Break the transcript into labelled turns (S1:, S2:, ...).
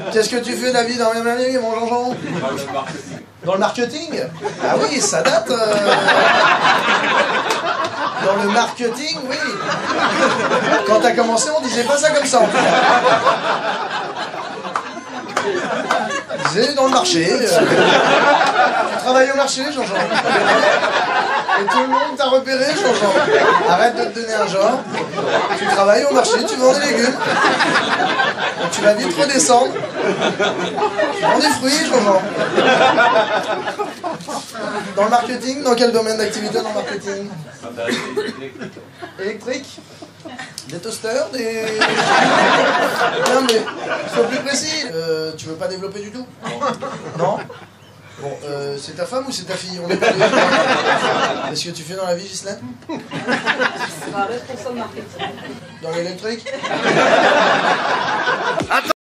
S1: Qu'est-ce que tu fais, David, dans la année, mon Jean-Jean? Dans le marketing? Ah oui, ça date. Dans le marketing, oui. Quand t'as commencé, on disait pas ça comme ça, en tout cas. On disait dans le marché. Tu travailles au marché, Jean-Jean. Et tout le monde t'a repéré, Jean-Jean. Arrête de te donner un genre. Tu travailles au marché, tu vends des légumes. Donc tu vas vite redescendre. Tu vends des fruits, Jean-Jean. Dans le marketing, dans quel domaine d'activité dans le marketing? Électrique? Des toasters? Des... Non mais, sois plus précis. Tu veux pas développer du tout? Non? Bon, c'est ta femme ou c'est ta fille? On est pas deux. Qu'est-ce que tu fais dans la vie, Ghislaine?
S2: Responsable marketing.
S1: Dans l'électrique?